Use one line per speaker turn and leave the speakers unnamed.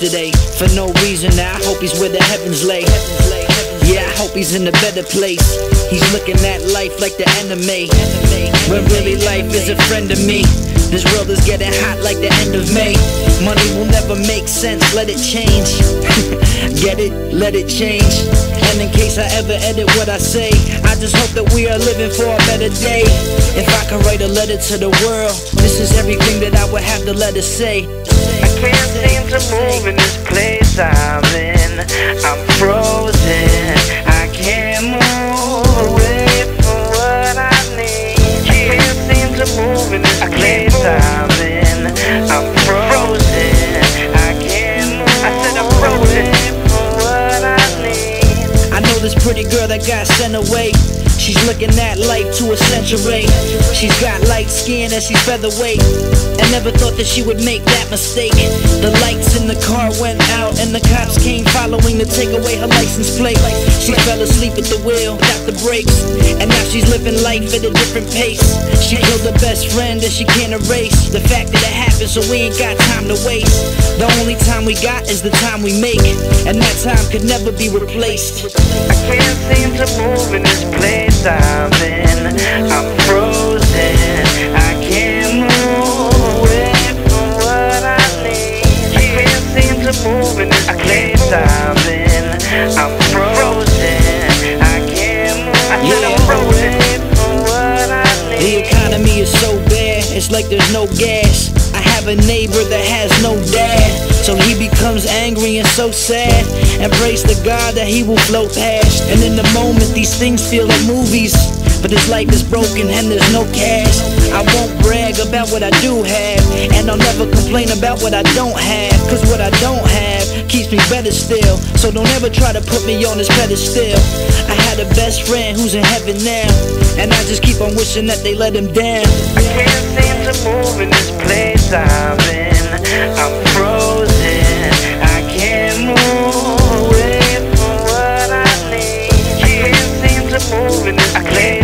yesterday for no reason. Now I hope he's where the heavens lay. Yeah, I hope he's in a better place. He's looking at life like the enemy, when really life is a friend of me. This world is getting hot like the end of May. Money will never make sense, let it change. Get it? Let it change. And in case I ever edit what I say, I just hope that we are living for a better day. If I could write a letter to the world, this is everything that I would have to let it say.
I can't seem to move in this place I'm in. I'm frozen, I can't move away from what I need. I can't seem to move in this place I'm in. I'm frozen, I can't move. I said I'm frozen from what I need.
I know this pretty girl that got sent away. She's looking at life to a century. She's got light skin and she's featherweight, and never thought that she would make that mistake. The lights in the car went out and the cops came following to take away her license plate. She fell asleep at the wheel, got the brakes, and now she's living life at a different pace. She killed her best friend and she can't erase the fact that it happened, so we ain't got time to waste. The only time we got is the time we make, and that time could never be replaced.
I can't seem to move in this place I'm in. I'm frozen, I can't move away from what I need. I can't seem to move in this place I'm in. I'm frozen, I can't move. I said I'm frozen from what I need.
The economy is so bad, it's like there's no gas. I have a neighbor that has no dad, so he becomes angry and so sad, and prays to God that he will float past. And in the moment these things feel like movies, but his life is broken and there's no cash. I won't brag about what I do have, and I'll never complain about what I don't have, cause what I don't have keeps me better still. So don't ever try to put me on this pedestal. I had a best friend who's in heaven now, and I just keep on wishing that they let him down.
I can't seem to move in this place I'm in. I'm frozen, I can't move away from what I need. I can't seem to move in this place